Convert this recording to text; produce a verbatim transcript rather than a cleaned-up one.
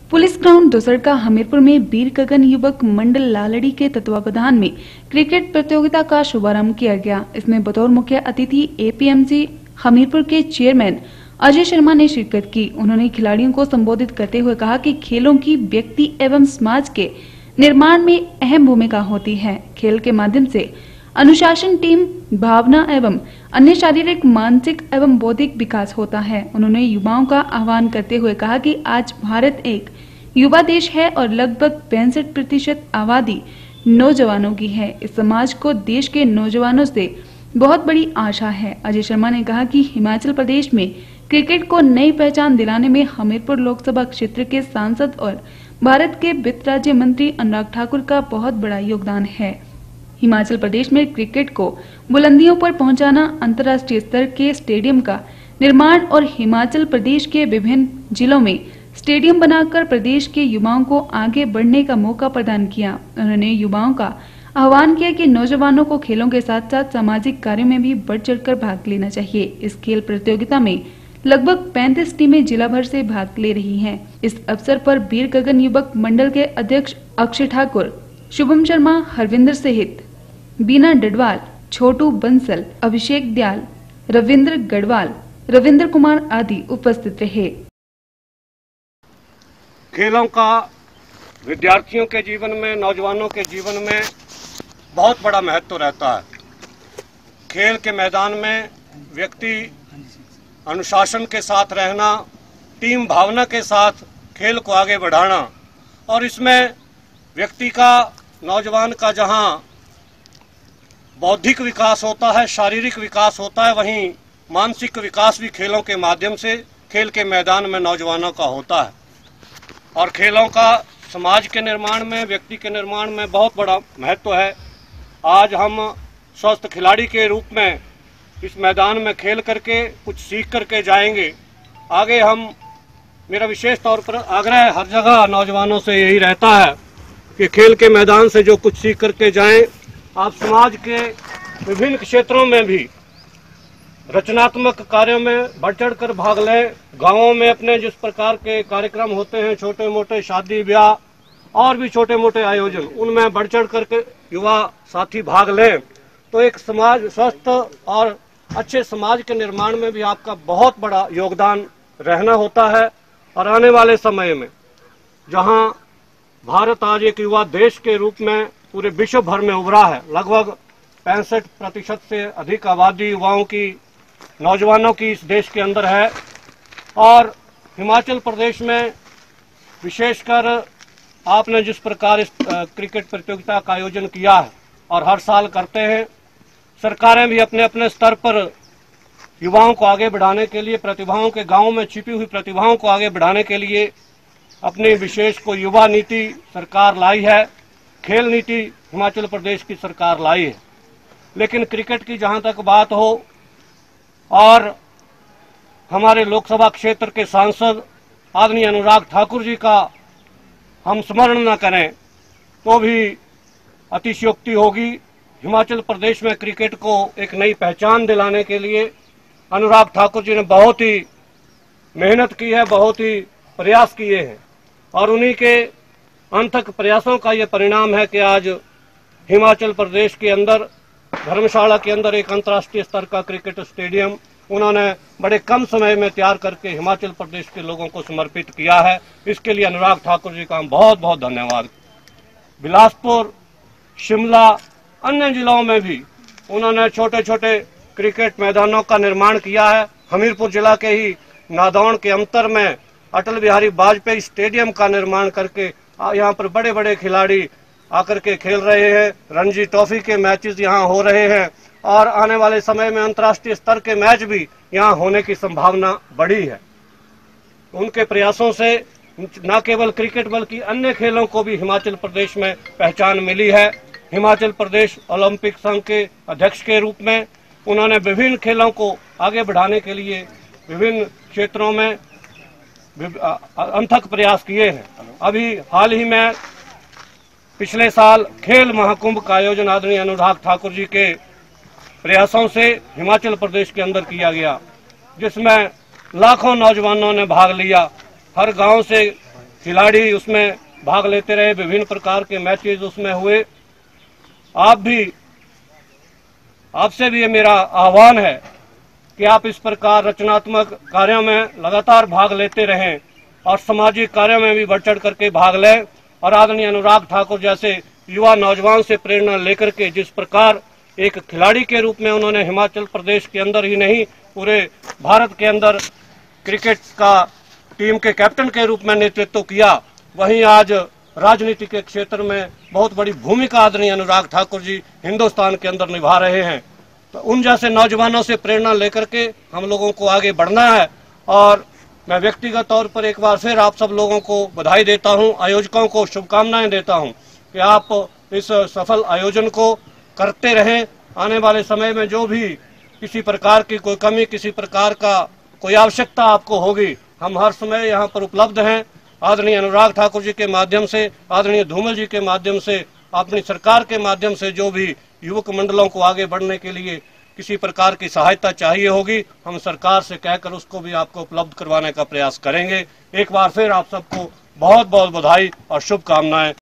Police ground दोसरका हमीरपुर में वीर गगन युवक मंडल लालड़ी के तत्वावधान में क्रिकेट प्रतियोगिता का शुभारंभ किया गया। इसमें बतौर मुख्य अतिथि एपीएमसी हमीरपुर के चेयरमैन अजय शर्मा ने शिरकत की। उन्होंने खिलाड़ियों को संबोधित करते हुए कहा कि खेलों की व्यक्ति एवं समाज के निर्माण में अहम भूमिका होती है। खेल के माध्यम से अनुशासन, टीम भावना एवं अन्य शारीरिक, मानसिक एवं बौद्धिक विकास होता है। उन्होंने युवाओं का आह्वान करते हुए कहा कि आज भारत एक युवा देश है और लगभग पैंसठ प्रतिशत आबादी नौजवानों की है। इस समाज को देश के नौजवानों से बहुत बड़ी आशा है। अजय शर्मा ने कहा कि हिमाचल प्रदेश में क्रिकेट को नई पहचान दिलाने में हमीरपुर लोकसभा क्षेत्र के सांसद और भारत के वित्त राज्य मंत्री अनुराग ठाकुर का बहुत बड़ा योगदान है। हिमाचल प्रदेश में क्रिकेट को बुलंदियों पर पहुंचाना, अंतर्राष्ट्रीय स्तर के स्टेडियम का निर्माण और हिमाचल प्रदेश के विभिन्न जिलों में स्टेडियम बनाकर प्रदेश के युवाओं को आगे बढ़ने का मौका प्रदान किया। उन्होंने युवाओं का आह्वान किया कि नौजवानों को खेलों के साथ साथ सामाजिक कार्यों में भी बढ़ चढ़कर भाग लेना चाहिए। इस खेल प्रतियोगिता में लगभग पैंतीस टीमें जिला भर से भाग ले रही हैं। इस अवसर पर वीर गगन युवक मंडल के अध्यक्ष अक्षय ठाकुर, शुभम शर्मा, हरविंदर सहित बीना डडवाल, छोटू बंसल, अभिषेक दयाल, रविंद्र गढ़वाल, रविंद्र कुमार आदि उपस्थित रहे। खेलों का विद्यार्थियों के जीवन में, नौजवानों के जीवन में बहुत बड़ा महत्व रहता है। खेल के मैदान में व्यक्ति अनुशासन के साथ रहना, टीम भावना के साथ खेल को आगे बढ़ाना, और इसमें व्यक्ति का, नौजवान का जहां बौद्धिक विकास होता है, शारीरिक विकास होता है, वहीं मानसिक विकास भी खेलों के माध्यम से खेल के मैदान में नौजवानों का होता है। और खेलों का समाज के निर्माण में, व्यक्ति के निर्माण में बहुत बड़ा महत्व है। आज हम स्वस्थ खिलाड़ी के रूप में इस मैदान में खेल करके कुछ सीख करके जाएंगे। आगे हम, मेरा विशेष तौर पर आग्रह हर जगह नौजवानों से यही रहता है कि खेल के मैदान से जो कुछ सीख करके जाएं, आप समाज के विभिन्न क्षेत्रों में भी रचनात्मक कार्यों में बढ़ चढ़ कर भाग लें। गांवों में अपने जिस प्रकार के कार्यक्रम होते हैं, छोटे मोटे शादी ब्याह और भी छोटे मोटे आयोजन, उनमें बढ़ चढ़ करके युवा साथी भाग लें, तो एक समाज स्वस्थ और अच्छे समाज के निर्माण में भी आपका बहुत बड़ा योगदान रहना होता है। और आने वाले समय में जहां भारत आज एक युवा देश के रूप में पूरे विश्व भर में उभरा है, लगभग पैंसठ प्रतिशत से अधिक आबादी युवाओं की, नौजवानों की इस देश के अंदर है। और हिमाचल प्रदेश में विशेषकर आपने जिस प्रकार इस क्रिकेट प्रतियोगिता का आयोजन किया है और हर साल करते हैं, सरकारें भी अपने अपने स्तर पर युवाओं को आगे बढ़ाने के लिए, प्रतिभाओं के, गांवों में छिपी हुई प्रतिभाओं को आगे बढ़ाने के लिए अपनी विशेष को युवा नीति सरकार लाई है, खेल नीति हिमाचल प्रदेश की सरकार लाई है। लेकिन क्रिकेट की जहां तक बात हो, और हमारे लोकसभा क्षेत्र के सांसद आदरणीय अनुराग ठाकुर जी का हम स्मरण न करें तो भी अतिशयोक्ति होगी। हिमाचल प्रदेश में क्रिकेट को एक नई पहचान दिलाने के लिए अनुराग ठाकुर जी ने बहुत ही मेहनत की है, बहुत ही प्रयास किए हैं, और उन्हीं के अनथक प्रयासों का ये परिणाम है कि आज हिमाचल प्रदेश के अंदर, धर्मशाला के अंदर एक अंतर्राष्ट्रीय स्तर का क्रिकेट स्टेडियम उन्होंने बड़े कम समय में तैयार करके हिमाचल प्रदेश के लोगों को समर्पित किया है। इसके लिए अनुराग ठाकुर जी का हम बहुत बहुत धन्यवाद। बिलासपुर, शिमला, अन्य जिलों में भी उन्होंने छोटे छोटे क्रिकेट मैदानों का निर्माण किया है। हमीरपुर जिला के ही नादौन के अंतर में अटल बिहारी वाजपेयी स्टेडियम का निर्माण करके यहाँ पर बड़े बड़े खिलाड़ी आकर के खेल रहे हैं। रणजी ट्रॉफी के मैचेस यहाँ हो रहे हैं, और आने वाले समय में अंतर्राष्ट्रीय स्तर के मैच भी यहाँ होने की संभावना बढ़ी है। उनके प्रयासों से न केवल क्रिकेट बल्कि अन्य खेलों को भी हिमाचल प्रदेश में पहचान मिली है। हिमाचल प्रदेश ओलंपिक संघ के अध्यक्ष के रूप में उन्होंने विभिन्न खेलों को आगे बढ़ाने के लिए विभिन्न क्षेत्रों में अनथक प्रयास किए हैं। अभी हाल ही में पिछले साल खेल महाकुंभ का आयोजन आदरणीय अनुराग ठाकुर जी के प्रयासों से हिमाचल प्रदेश के अंदर किया गया, जिसमें लाखों नौजवानों ने भाग लिया। हर गांव से खिलाड़ी उसमें भाग लेते रहे, विभिन्न प्रकार के मैचेज उसमें हुए। आप भी, आपसे भी ये मेरा आह्वान है कि आप इस प्रकार रचनात्मक कार्यों में लगातार भाग लेते रहें और सामाजिक कार्यों में भी बढ़ चढ़ करके भाग लें। और आदरणीय अनुराग ठाकुर जैसे युवा नौजवान से प्रेरणा लेकर के जिस प्रकार एक खिलाड़ी के रूप में उन्होंने हिमाचल प्रदेश के अंदर ही नहीं पूरे भारत के अंदर क्रिकेट का टीम के कैप्टन के रूप में नेतृत्व किया, वहीं आज राजनीति के क्षेत्र में बहुत बड़ी भूमिका आदरणीय अनुराग ठाकुर जी हिंदुस्तान के अंदर निभा रहे हैं। तो उन जैसे नौजवानों से प्रेरणा लेकर के हम लोगों को आगे बढ़ना है। और मैं व्यक्तिगत तौर पर एक बार फिर आप सब लोगों को बधाई देता हूं, आयोजकों को शुभकामनाएं देता हूं कि आप इस सफल आयोजन को करते रहें। आने वाले समय में जो भी किसी प्रकार की कोई कमी, किसी प्रकार का कोई आवश्यकता आपको होगी, हम हर समय यहाँ पर उपलब्ध हैं। आदरणीय अनुराग ठाकुर जी के माध्यम से, आदरणीय धूमल जी के माध्यम से, अपनी सरकार के माध्यम से जो भी युवक मंडलों को आगे बढ़ने के लिए किसी प्रकार की सहायता चाहिए होगी, हम सरकार से कहकर उसको भी आपको उपलब्ध करवाने का प्रयास करेंगे। एक बार फिर आप सबको बहुत बहुत बधाई और शुभकामनाएं।